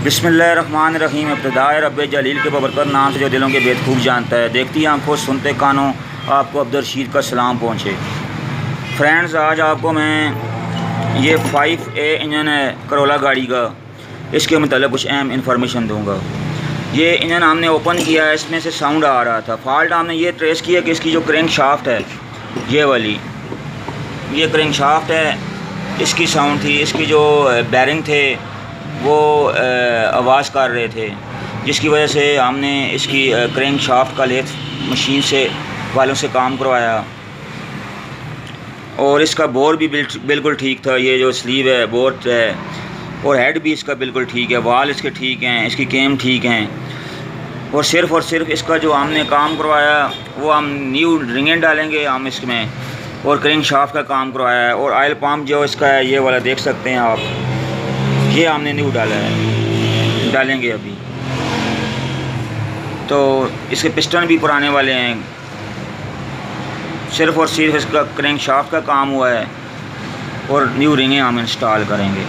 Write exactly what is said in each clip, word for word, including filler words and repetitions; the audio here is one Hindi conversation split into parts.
बिस्मिल्लाहिर्रहमानिर्रहीम। इब्तिदाए रब्बे जलील के बबरकत नाम से जो दिलों के भेद खूब जानता है। देखती आंखों सुनते कानों आपको अब्दुर्रशीद का सलाम पहुँचे। फ्रेंड्स, आज आपको मैं ये फाइव ए इंजन है करोला गाड़ी का, इसके मतलब कुछ अहम इंफॉर्मेशन दूंगा। ये इंजन हमने ओपन किया है, इसमें से साउंड आ रहा था। फॉल्ट हमने ये ट्रेस किया कि इसकी जो क्रैंक शाफ्ट है, ये वाली ये क्रैंक शाफ्ट है, इसकी साउंड थी। इसकी जो बैरिंग थे वो आवाज़ कर रहे थे, जिसकी वजह से हमने इसकी क्रैंक शाफ्ट का लेथ मशीन से वालों से काम करवाया। और इसका बोर भी बिल्कुल ठीक था। ये जो स्लीव है, बोर है, और हेड भी इसका बिल्कुल ठीक है। वाल इसके ठीक हैं, इसकी केम ठीक हैं। और सिर्फ़ और सिर्फ इसका जो हमने काम करवाया वो हम न्यू रिंगें डालेंगे हम इसमें, और क्रैंक शाफ्ट का काम करवाया है। और ऑयल पम्प जो इसका है, ये वाला देख सकते हैं आप, ये हमने न्यू डाला है, डालेंगे अभी। तो इसके पिस्टन भी पुराने वाले हैं। सिर्फ़ और सिर्फ इसका क्रैंक शाफ्ट का काम हुआ है, और न्यू रिंगें हम इंस्टॉल करेंगे।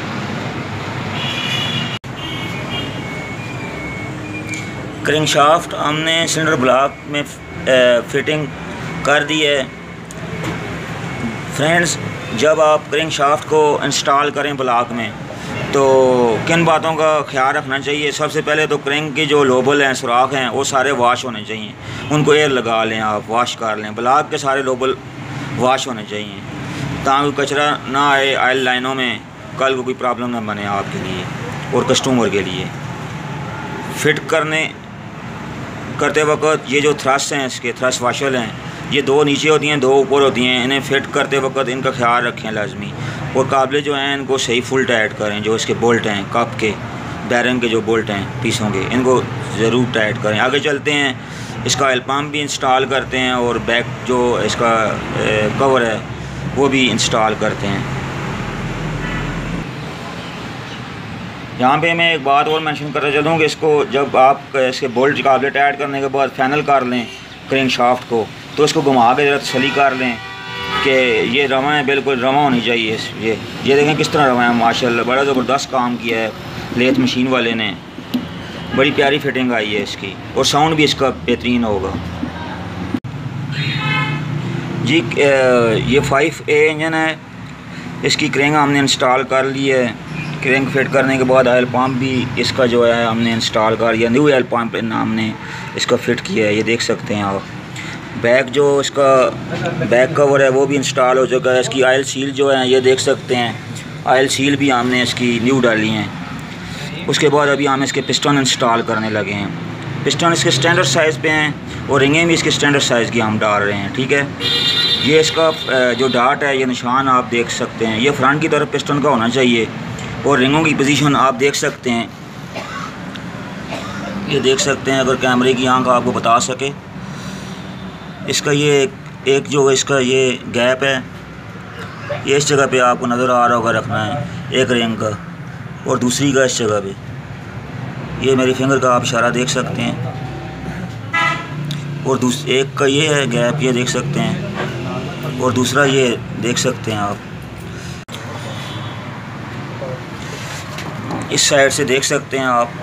क्रैंक शाफ्ट हमने सिलेंडर ब्लॉक में फिटिंग कर दी है। फ्रेंड्स, जब आप क्रैंक शाफ्ट को इंस्टॉल करें ब्लॉक में, तो किन बातों का ख्याल रखना चाहिए। सबसे पहले तो क्रैंक के जो लोबल हैं, सुराख हैं, वो सारे वाश होने चाहिए। उनको एयर लगा लें, आप वाश कर लें। ब्लॉक के सारे लोबल वाश होने चाहिए, ताकि कचरा ना आए ऑयल लाइनों में, कल को कोई प्रॉब्लम ना बने आपके लिए और कस्टमर के लिए। फिट करने करते वक्त ये जो थ्रस्ट हैं, इसके थ्रस्ट वाशर हैं, ये दो नीचे होती हैं, दो ऊपर होती हैं। इन्हें फिट करते वक्त इनका ख्याल रखें लाजमी। और काबले जो हैं इनको सही फुल टाइट करें। जो इसके बोल्ट हैं, कप के बैरिंग के जो बोल्ट हैं पीसों के, इनको ज़रूर टाइट करें। आगे चलते हैं, इसका ऑयल पम्प भी इंस्टॉल करते हैं, और बैक जो इसका कवर है वो भी इंस्टॉल करते हैं। यहाँ पे मैं एक बात और मेंशन करना चलूँ कि इसको जब आप इसके बोल्ट काबले टाइट करने के बाद फाइनल कर लें क्रैंक शाफ्ट को, तो इसको घुमा के ज़रा तसल्ली कर लें कि ये रवा है, बिल्कुल रवा होनी चाहिए। ये ये देखें किस तरह रवा है, माशाल्लाह बड़ा ज़बरदस्त काम किया है लेथ मशीन वाले ने। बड़ी प्यारी फिटिंग आई है इसकी, और साउंड भी इसका बेहतरीन होगा जी। ये फाइव ए इंजन है, इसकी क्रैंक हमने इंस्टॉल कर ली है। क्रैंक फिट करने के बाद ऑयल पम्प भी इसका जो है हमने इंस्टॉल कर लिया। न्यू ऑयल पम्प हमने इसका फ़िट किया है, ये देख सकते हैं आप। बैक जो इसका बैक कवर है वो भी इंस्टॉल हो चुका है। इसकी ऑयल सील जो है ये देख सकते हैं, ऑयल सील भी हमने इसकी न्यू डाली हैं। उसके बाद अभी हम इसके पिस्टन इंस्टॉल करने लगे हैं। पिस्टन इसके स्टैंडर्ड साइज़ पे हैं, और रिंगें भी इसके स्टैंडर्ड साइज़ की हम डाल रहे हैं, ठीक है। ये इसका जो डाट है, ये निशान आप देख सकते हैं, ये फ्रंट की तरफ पिस्टन का होना चाहिए। और रिंगों की पोजीशन आप देख सकते हैं, ये देख सकते हैं, अगर कैमरे की आंख आपको बता सके। इसका ये एक जो इसका ये गैप है, ये इस जगह पे आपको नज़र आ रहा होगा रखना है एक रिंग का, और दूसरी का इस जगह पे। ये मेरी फिंगर का आप इशारा देख सकते हैं। और दूस एक का ये है गैप, ये देख सकते हैं, और दूसरा ये देख सकते हैं आप। इस साइड से देख सकते हैं आप।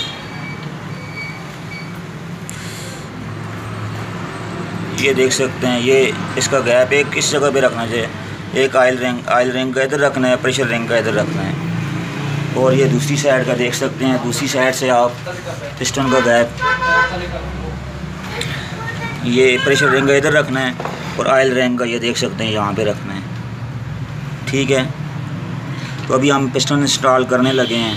ये देख सकते हैं, ये इसका गैप एक इस जगह पे रखना चाहिए। एक ऑयल रिंग ऑयल रिंग का इधर रखना है, प्रेशर रिंग का इधर रखना है। और ये दूसरी साइड का देख सकते हैं, दूसरी साइड से आप पिस्टन का गैप, ये प्रेशर रिंग का इधर रखना है, और ऑयल रिंग का ये देख सकते हैं यहाँ पे रखना है, ठीक है। तो अभी हम पिस्टन इंस्टॉल करने लगे हैं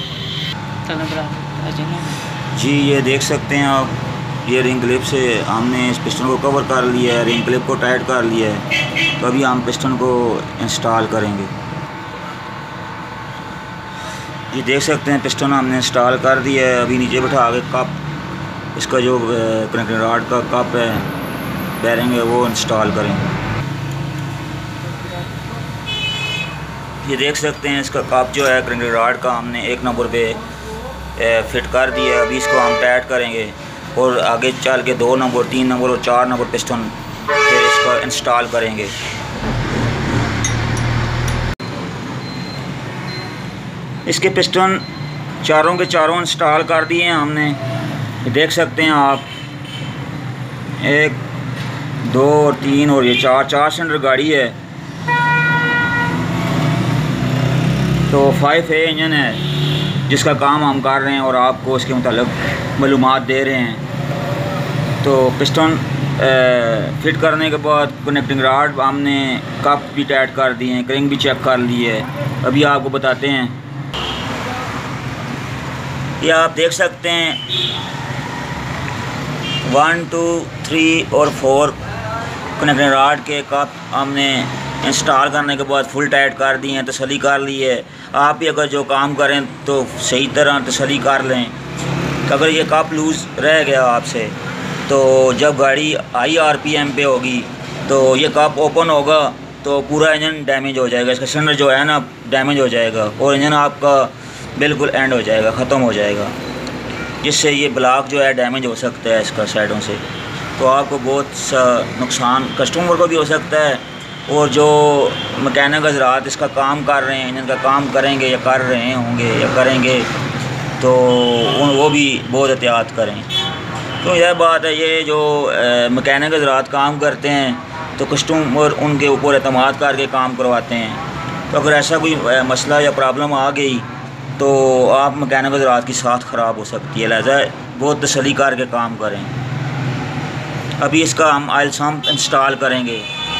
जी। ये देख सकते हैं आप, ये रिंग क्लिप से हमने इस पिस्टन को कवर कर लिया है, रिंग क्लिप को टाइट कर लिया है। तो अभी हम पिस्टन को इंस्टॉल करेंगे। ये देख सकते हैं पिस्टन हमने इंस्टॉल कर दिया है। अभी नीचे बैठा के कप, इसका जो क्रैंक रॉड का कप है, बैरिंग है, वो इंस्टॉल करेंगे। ये देख सकते हैं इसका कप जो है क्रैंक रॉड का हमने एक नंबर पे फिट कर दिया है। अभी इसको हम टाइट करेंगे, और आगे चल के दो नंबर, तीन नंबर और चार नंबर पिस्टन फिर इसका इंस्टॉल करेंगे। इसके पिस्टन चारों के चारों इंस्टॉल कर दिए हैं हमने, ये देख सकते हैं आप। एक दो और तीन और ये चार चार सिलेंडर गाड़ी है। तो फाइव ए इंजन है जिसका काम हम कर रहे हैं और आपको उसके मुतालिक मालूमात दे रहे हैं। तो पिस्टन फिट करने के बाद कनेक्टिंग रॉड हमने कप भी टाइट कर दिए हैं, क्रिंग भी चेक कर ली है। अभी आपको बताते हैं, ये आप देख सकते हैं वन टू थ्री और फोर कनेक्टिंग रॉड के कप हमने इंस्टॉल करने के बाद फुल टाइट कर दिए हैं, तसल्ली कर ली है। आप भी अगर जो काम करें तो सही तरह तसल्ली कर लें। अगर ये कप लूज़ रह गया आपसे तो जब गाड़ी हाई आरपीएम पे होगी तो ये कप ओपन होगा तो पूरा इंजन डैमेज हो जाएगा, इसका सिलेंडर जो है ना डैमेज हो जाएगा और इंजन आपका बिल्कुल एंड हो जाएगा, ख़त्म हो जाएगा, जिससे ये ब्लॉक जो है डैमेज हो सकता है इसका साइडों से। तो आपको बहुत सा नुकसान कस्टमर को भी हो सकता है और जो मैकेनिक हज़रात इसका काम कर रहे हैं, इंजन का काम करेंगे या कर रहे होंगे या करेंगे तो वो भी बहुत एहतियात करें। तो यह बात है, ये जो मैकेनिक हज़रात काम करते हैं तो कस्टमर उनके ऊपर एतमाद करके काम करवाते हैं। तो अगर ऐसा कोई मसला या प्रॉब्लम आ गई तो आप मैकेनिक हज़रात की साथ ख़राब हो सकती है, लिहाजा बहुत तसल्ली करके काम करें। अभी इसका हम ऑयल सम्प इंस्टॉल करेंगे।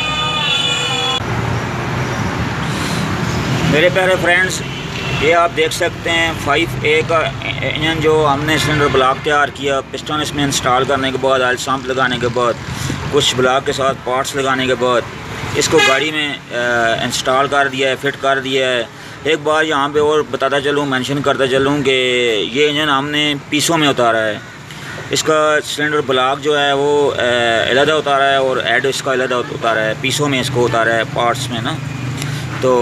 मेरे प्यारे फ्रेंड्स, ये आप देख सकते हैं फाइव ए का इंजन जो हमने सिलेंडर ब्लॉक तैयार किया। पिस्टन इसमें इंस्टॉल करने के बाद, ऑयल सम्प लगाने के बाद, कुछ ब्लॉक के साथ पार्ट्स लगाने के बाद इसको गाड़ी में इंस्टॉल कर दिया है, फिट कर दिया है। एक बार यहाँ पे और बताता चलूँ, मेंशन करता चलूँ कि ये इंजन हमने पीसों में उतारा है। इसका सिलेंडर ब्लॉक जो है वो अलहदा उतारा है और हेड इसका अलहदा उतारा है, पीसों में इसको उतारा है पार्ट्स में ना। तो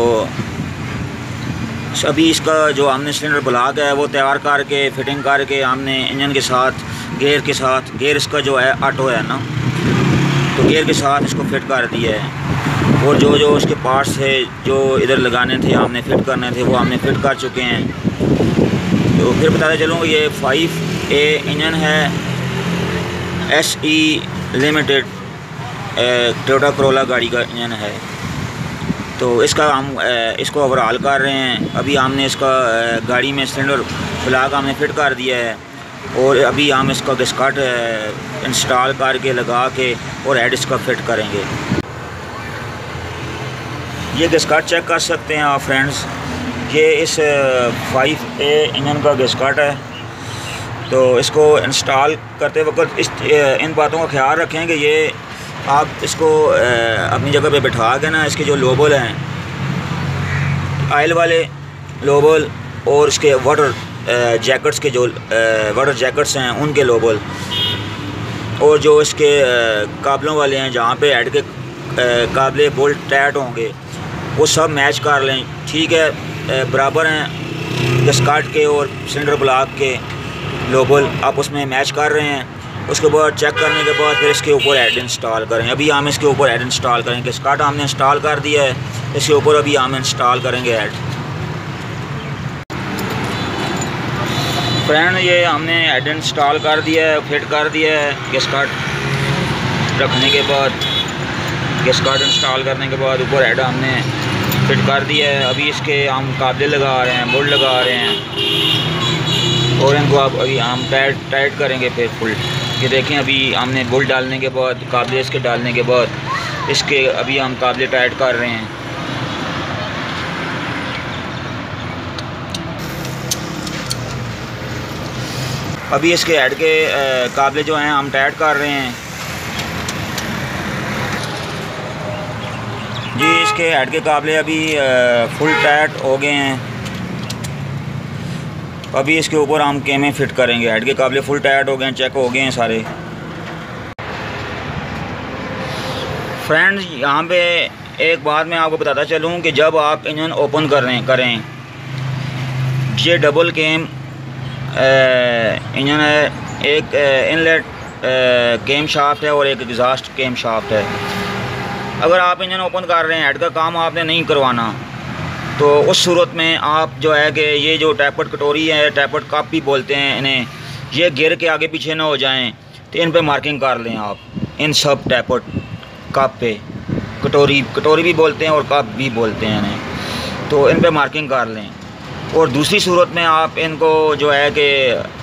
अभी इसका जो हमने सिलेंडर ब्लॉक है वो तैयार करके फिटिंग करके हमने इंजन के साथ गियर के साथ, गियर इसका जो है ऑटो है ना, तो गियर के साथ इसको फिट कर दिया है। और जो जो उसके पार्ट्स थे जो इधर लगाने थे, हमने फिट करने थे, वो हमने फिट कर चुके हैं। तो फिर बताते चलूँ, ये फाइव ए इंजन है, S E limited Toyota Corolla गाड़ी का इंजन है। तो इसका हम इसको ओवरऑल कर रहे हैं। अभी हमने इसका गाड़ी में सिलेंडर ब्लॉक हमने फिट कर दिया है और अभी हम इसका गैसकट इंस्टॉल करके लगा के और हेड इसका फिट करेंगे। ये गैसकट चेक कर सकते हैं आप फ्रेंड्स, ये इस फाइव ए इंजन का गैसकट है। तो इसको इंस्टॉल करते वक्त इस इन बातों का ख्याल रखें कि ये आप इसको अपनी जगह पे बिठा के ना, इसके जो लोबल हैं, ऑयल वाले लोबल और इसके वाटर जैकेट्स के जो वाटर जैकेट्स हैं उनके लोबल, और जो इसके काबलों वाले हैं जहाँ पे हेड के काबले बोल्ट टाइट होंगे वो सब मैच कर लें। ठीक है, बराबर हैं गैसकट के और सिलेंडर ब्लॉक के लोबल, आप उसमें मैच कर रहे हैं। उसके बाद चेक करने के बाद फिर इसके ऊपर हेड इंस्टॉल करें। अभी हम इसके ऊपर हेड इंस्टॉल करेंगे। गैसकट हमने इंस्टॉल कर दिया है, इसके ऊपर अभी हम इंस्टॉल करेंगे हेड। फ्रेंड, ये हमने हेड इंस्टॉल कर दिया है, फिट कर दिया है। गैसकट रखने के बाद, गैसकट इंस्टॉल करने के बाद ऊपर हेड हमने फिट कर दिया है। अभी इसके हम काबले लगा रहे हैं, बोल्ट लगा रहे हैं और इनको अब अभी हम टाइट टाइट करेंगे फिर फुल। ये देखें, अभी हमने बोल्ट डालने के बाद, काबले इसके डालने के बाद इसके अभी हम काबले टाइट कर रहे हैं। अभी इसके हेड के काबले जो हैं हम टाइट कर रहे हैं जी। इसके हेड के काबले अभी फुल टाइट हो गए हैं। अभी इसके ऊपर हम केमें फिट करेंगे। हेड के काबले फुल टाइट हो गए हैं, चेक हो गए हैं सारे। फ्रेंड्स, यहाँ पे एक बात मैं आपको बताता चलूँ कि जब आप इंजन ओपन कर रहे करें, ये डबल केम इंजन है, एक इनलेट केम शाफ्ट है और एक एग्जॉस्ट केम शाफ्ट है। अगर आप इंजन ओपन कर रहे हैं, हेड का काम आपने नहीं करवाना, तो उस सूरत में आप जो है कि ये जो टैपट कटोरी है, टैपट कप भी बोलते हैं इन्हें, ये गिर के आगे पीछे ना हो जाएं तो इन पे मार्किंग कर लें आप, इन सब टैपट कप पे, कटोरी कटोरी भी बोलते हैं और कप भी बोलते हैं इन्हें, तो इन पे मार्किंग कर लें। और दूसरी सूरत में आप इनको जो है कि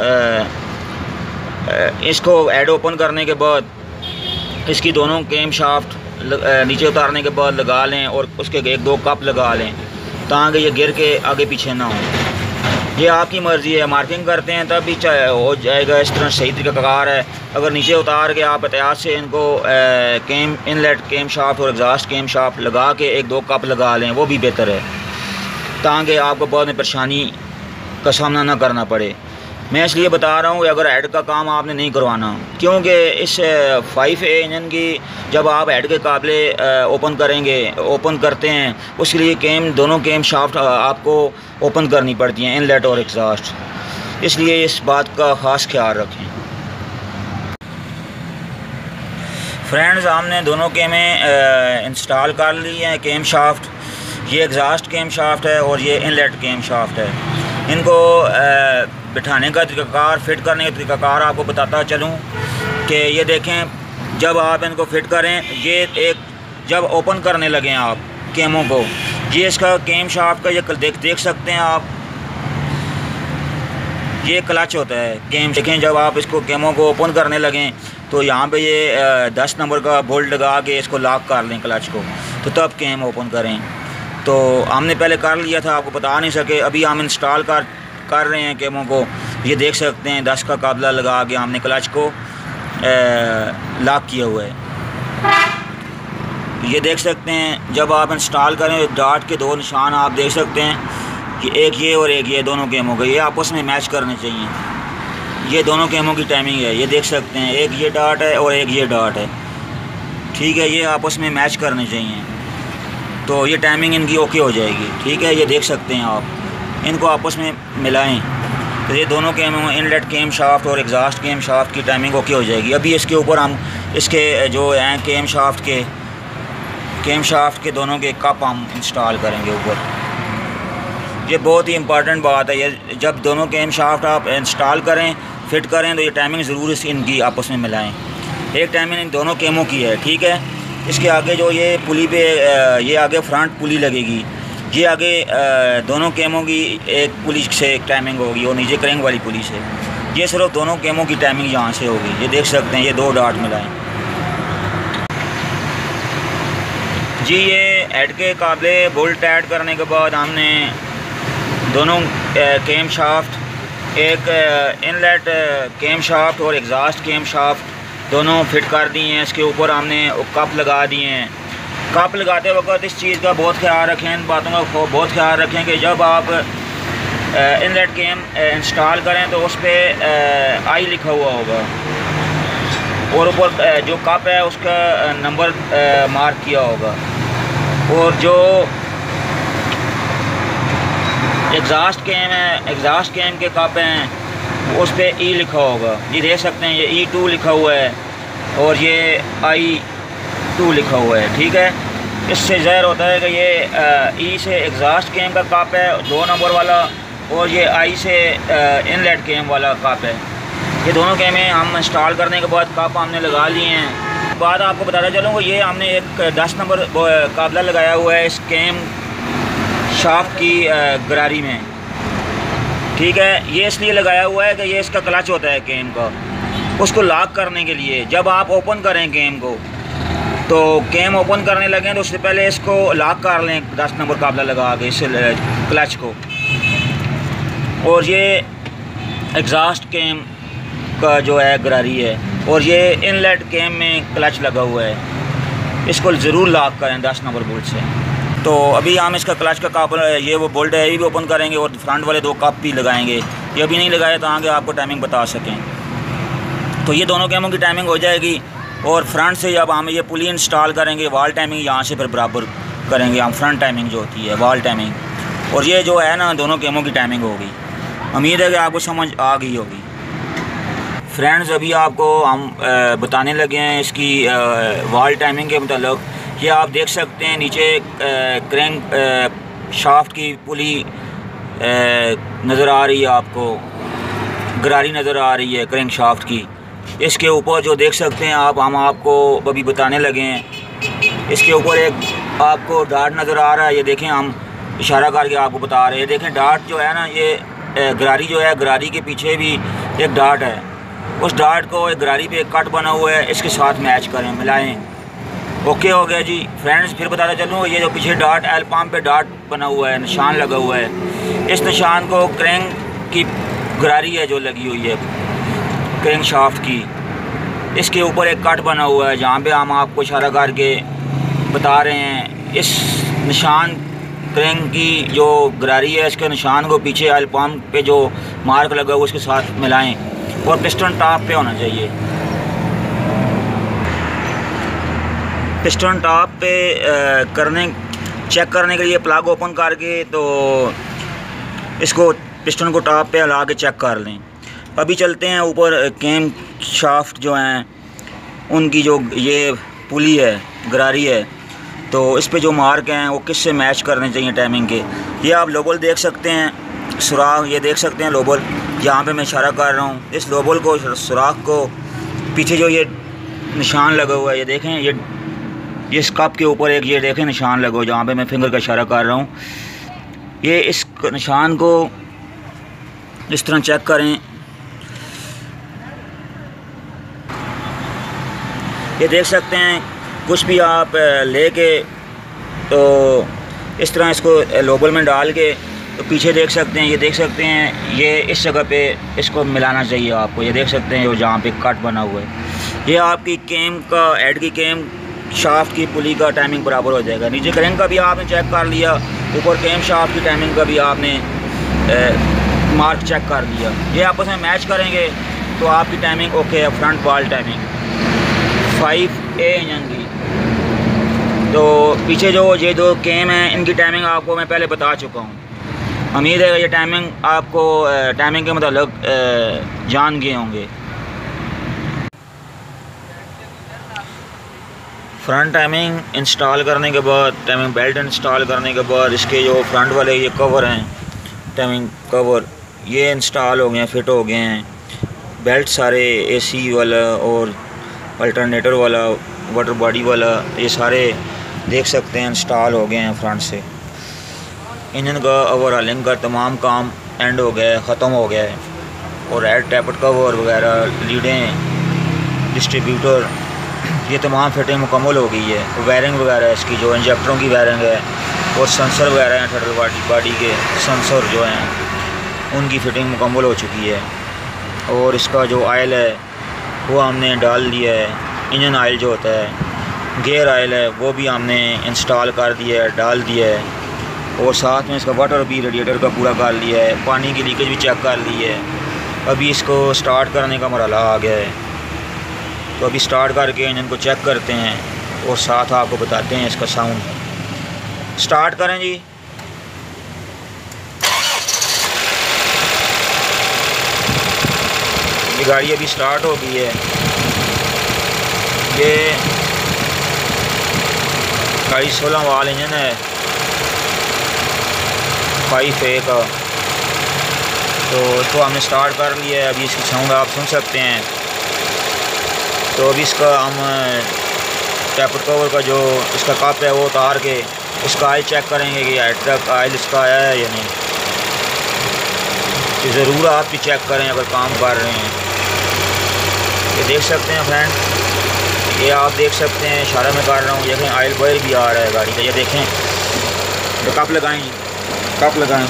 इसको ऐड ओपन करने के बाद इसकी दोनों केम शाफ्ट नीचे उतारने के बाद लगा लें और उसके एक दो कप लगा लें ताकि ये गिर के आगे पीछे ना हो। ये आपकी मर्ज़ी है, मार्किंग करते हैं तब भी हो जाएगा, इस तरह सही तरीक़ाकार है। अगर नीचे उतार के आप एहतियात से इनको A, cam inlet came shaft और एग्जॉस्ट केम शाफ्ट लगा के एक दो कप लगा लें, वो भी बेहतर है ताकि आपको बहुत परेशानी का सामना ना करना पड़े। मैं इसलिए बता रहा हूँ कि अगर हेड का काम आपने नहीं करवाना, क्योंकि इस फाइव ए इंजन की जब आप हेड के काबले ओपन करेंगे ओपन करते हैं उसके लिए केम दोनों केम शाफ्ट आपको ओपन करनी पड़ती हैं, इनलेट और एग्जॉस्ट, इसलिए इस बात का ख़ास ख्याल रखें। फ्रेंड्स, हमने दोनों केमें इंस्टॉल कर ली हैं केम शाफ्ट, ये एग्जॉस्ट केम शाफ्ट है और ये इनलेट केम शाफ्ट है। इनको बिठाने का तरीक़ाकार, फ़िट करने का तरीक़ाकार आपको बताता चलूँ कि ये देखें, जब आप इनको फ़िट करें, ये एक जब ओपन करने लगें आप केमों को, ये इसका केम शाफ्ट का ये देख देख सकते हैं आप, ये क्लच होता है केम। देखें, जब आप इसको केमों को ओपन करने लगें तो यहाँ पे ये दस नंबर का बोल्ट लगा के इसको लॉक कर लें क्लच को, तो तब केम ओपन करें। तो हमने पहले कर लिया था, आपको बता नहीं सके, अभी हम इंस्टॉल कर कर रहे हैं केमों को। ये देख सकते हैं दस का काबला लगा के हमने क्लच को लॉक किया हुआ है। ये देख सकते हैं जब आप इंस्टॉल करें डॉट के दो निशान आप देख सकते हैं कि एक ये और एक ये दोनों केमों के, ये आपस में मैच करने चाहिए। ये दोनों केमों की टाइमिंग है, ये देख सकते हैं एक ये डॉट है और एक ये डॉट है, ठीक है, ये आपस में मैच करने चाहिए, तो ये टाइमिंग इनकी ओके हो जाएगी, ठीक है। ये देख सकते हैं आप, इनको आपस में मिलाएं तो ये दोनों केम इनलेट केम शाफ्ट और एग्जॉस्ट केम शाफ्ट की टाइमिंग ओके हो जाएगी। अभी इसके ऊपर हम इसके जो हैं केम शाफ्ट के केम शाफ्ट के दोनों के कप हम इंस्टॉल करेंगे ऊपर। ये बहुत ही इंपॉर्टेंट बात है, ये जब दोनों केम शाफ्ट आप इंस्टॉल करें फिट करें तो ये टाइमिंग ज़रूर इनकी आपस में मिलाएँ। एक टाइमिंग इन दोनों केमों की है, ठीक है। इसके आगे जो ये पुली पे ये आगे फ्रंट पुली लगेगी, ये आगे दोनों केमों की एक पुली से एक टाइमिंग होगी और नीचे क्रैंक वाली पुली से, ये सिर्फ दोनों केमों की टाइमिंग यहाँ से होगी। ये देख सकते हैं ये दो डॉट मिलाएं जी। ये हेड के काबले बोल्ट ऐड करने के बाद हमने दोनों केम शाफ्ट, एक इनलेट केम शाफ्ट और एग्जॉस्ट केम शाफ्ट दोनों फिट कर दिए हैं। इसके ऊपर हमने कप लगा दिए हैं। कप लगाते वक्त इस चीज़ का बहुत ख्याल रखें, इन बातों का बहुत ख्याल रखें कि जब आप इनलेट केम इंस्टॉल करें तो उस पर आई लिखा हुआ होगा और ऊपर जो कप है उसका नंबर मार्क किया होगा, और जो एग्जॉस्ट केम है एग्जॉस्ट केम के कप हैं उस पर ई लिखा होगा। ये देख सकते हैं ये ई टू लिखा हुआ है और ये आई टू लिखा हुआ है, ठीक है। इससे ज़ाहिर होता है कि ये ई से एग्जॉस्ट केम का कप है दो नंबर वाला, और ये आई से इनलेट केम वाला कप है। ये दोनों केमें हम इंस्टॉल करने के बाद कप हमने लगा लिए हैं। बाद आपको बताता चलूँगा, ये हमने एक दस नंबर काबला लगाया हुआ है इस केम शाफ्ट की गरारी में, ठीक है। ये इसलिए लगाया हुआ है कि ये इसका क्लच होता है केम का, उसको लॉक करने के लिए। जब आप ओपन करें केम को तो केम ओपन करने लगें तो उससे पहले इसको लॉक कर लें दस नंबर काबला लगा के इस क्लच को। और ये एग्जॉस्ट केम का जो है गरारी है और ये इनलेट केम में क्लच लगा हुआ है, इसको ज़रूर लॉक करें दस नंबर बोल्ट से। तो अभी हम इसका क्लच का कप ये वो बोल्ट है ये भी ओपन करेंगे और फ्रंट वाले दो कप भी लगाएंगे। ये अभी नहीं लगाए तो आगे आपको टाइमिंग बता सकें। तो ये दोनों केमों की टाइमिंग हो जाएगी और फ्रंट से जब हम ये पुली इंस्टॉल करेंगे वॉल टाइमिंग यहाँ से फिर बराबर करेंगे हम, फ्रंट टाइमिंग जो होती है वॉल टाइमिंग, और ये जो है ना दोनों केमों की टाइमिंग होगी। उम्मीद है कि आपको समझ आ गई होगी। फ्रेंड्स, अभी आपको हम बताने लगे हैं इसकी वॉल टाइमिंग के मतलब। ये आप देख सकते हैं नीचे क्रैंक शाफ्ट की पुली नज़र आ रही है आपको, गरारी नज़र आ रही है क्रैंक शाफ्ट की। इसके ऊपर जो देख सकते हैं आप, हम आपको अभी बताने लगे हैं, इसके ऊपर एक आपको डार्ट नज़र आ रहा है। ये देखें, हम इशारा करके आपको बता रहे हैं। देखें डार्ट जो है ना, ये गरारी जो है, गरारी के पीछे भी एक डार्ट है। उस डार्ट को एक गरारी पे एक कट बना हुआ है, इसके साथ मैच करें, मिलाएं। ओके हो गया जी फ्रेंड्स। फिर बताता चलूँ, ये जो पीछे डार्ट एल पाम पे डार्ट बना हुआ है, निशान लगा हुआ है, इस निशान को क्रैंक की गरारी है जो लगी हुई है क्रैंक शाफ्ट की, इसके ऊपर एक कट बना हुआ है जहाँ पे हम आपको इशारा करके बता रहे हैं। इस निशान क्रैंक की जो गरारी है, इसके निशान को पीछे एल पाम पे जो मार्क लगा हुआ उसके साथ मिलाएं और पिस्टन टॉप पे होना चाहिए। पिस्टन टॉप पे आ, करने चेक करने के लिए प्लग ओपन करके तो इसको पिस्टन को टॉप पे हिला के चेक कर लें। अभी चलते हैं ऊपर। कैम शाफ्ट जो हैं उनकी जो ये पुली है, गरारी है, तो इस पे जो मार्क हैं वो किससे मैच करने चाहिए टाइमिंग के। ये आप लोबल देख सकते हैं, सुराख ये देख सकते हैं लोबल, जहाँ पे मैं इशारा कर रहा हूँ। इस लोबल को, सुराख को पीछे जो ये निशान लगा हुआ है, ये देखें, ये ये इस कप के ऊपर एक ये देखें निशान लगा हुआ जहाँ पे मैं फिंगर का इशारा कर रहा हूँ। ये इस निशान को इस तरह चेक करें। ये देख सकते हैं, कुछ भी आप लेके तो इस तरह इसको लोबल में डाल के तो पीछे देख सकते हैं, ये देख सकते हैं, ये इस जगह पे इसको मिलाना चाहिए आपको। ये देख सकते हैं, वो जहाँ पे कट बना हुआ है, ये आपकी कैम का, हेड की कैम शाफ्ट की पुली का टाइमिंग बराबर हो जाएगा। नीचे क्रैंक का भी आपने चेक कर लिया, ऊपर कैम शाफ्ट की टाइमिंग का भी आपने ए, मार्क चेक कर लिया। ये आपस में मैच करेंगे तो आपकी टाइमिंग ओके है। Front valve timing five A engine की। तो पीछे जो ये दो कैम हैं, इनकी टाइमिंग आपको मैं पहले बता चुका हूँ। उम्मीद है ये टाइमिंग आपको टाइमिंग के मतलब जान गए होंगे। फ्रंट टाइमिंग इंस्टॉल करने के बाद, टाइमिंग बेल्ट इंस्टॉल करने के बाद, इसके जो फ्रंट वाले ये कवर हैं, टाइमिंग कवर, ये इंस्टॉल हो गए हैं, फिट हो गए हैं। बेल्ट सारे एसी वाला और अल्टरनेटर वाला, वाटर बॉडी वाला, ये सारे देख सकते हैं इंस्टॉल हो गए हैं फ्रंट से। इंजन का ओवरऑलिंग का तमाम काम एंड हो गया है, ख़त्म हो गया है। और हेड टैपट कवर वगैरह, लीडें, डिस्ट्रीब्यूटर, ये तमाम फिटिंग मुकम्मल हो गई है। वायरिंग वगैरह इसकी जो इंजेक्टरों की वायरिंग है और सेंसर वगैरह हैं, टर्टल बॉडी बॉडी के सेंसर जो हैं उनकी फ़िटिंग मुकम्मल हो चुकी है। और इसका जो आयल है वो हमने डाल दिया है। इंजन आयल जो होता है, गियर आयल है, वो भी हमने इंस्टॉल कर दिया है, डाल दिया है। और साथ में इसका वाटर भी रेडिएटर का पूरा कर लिया है, पानी की लीकेज भी चेक कर ली है। अभी इसको स्टार्ट करने का मरहला आ गया है, तो अभी स्टार्ट करके इंजन को चेक करते हैं और साथ आपको बताते हैं इसका साउंड। स्टार्ट करें जी। ये गाड़ी अभी स्टार्ट हो गई है। ये गाड़ी सोलह वाल इंजन है, फाइव ए का। तो इसको हमने स्टार्ट कर लिया है। अभी इसकी साउंड आप सुन सकते हैं। तो अभी इसका हम टैपट कवर का जो इसका कप है वो उतार के इसका आयल चेक करेंगे कि हेड तक आयल इसका आया है या नहीं। तो ज़रूर आप भी चेक करें अगर काम कर रहे हैं। ये देख सकते हैं फ्रेंड, ये आप देख सकते हैं, इशारा में कर रहा हूँ, देखें आयल बॉयल भी आ रहा है गाड़ी का। ये देखें, तो कप लगाएं, कप लगाएं।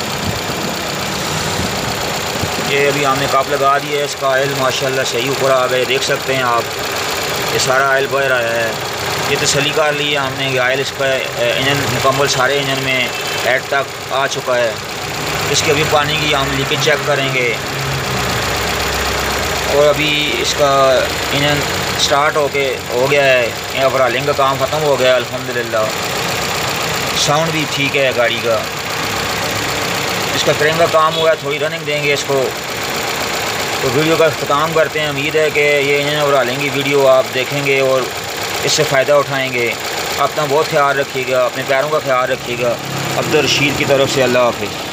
ये अभी हमने कप लगा दिया है, इसका आयल माशाल्लाह सही ऊपर आ गए, देख सकते हैं आप। ये सारा आयल बाहर आया है। ये तसल्ली कर ली है हमने कि आयल इसका इंजन मुकम्मल सारे इंजन में हेड तक आ चुका है। इसके अभी पानी की हम लीकेज चेक करेंगे। और अभी इसका इंजन स्टार्ट हो के हो गया है, यहाँ पर हालिंग का काम ख़त्म हो गया अल्हम्दुलिल्लाह। साउंड भी ठीक है गाड़ी का। इसका क्रैंक का काम हुआ है, थोड़ी रनिंग देंगे इसको। तो वीडियो का ख़त्म करते हैं। उम्मीद है कि ये इंजन और हालिंग की वीडियो आप देखेंगे और इससे फ़ायदा उठाएंगे। अपना बहुत ख्याल रखिएगा, अपने पैरों का ख्याल रखिएगा। अब्दुल रशीद की तरफ से। अल्लाह हाफिज़।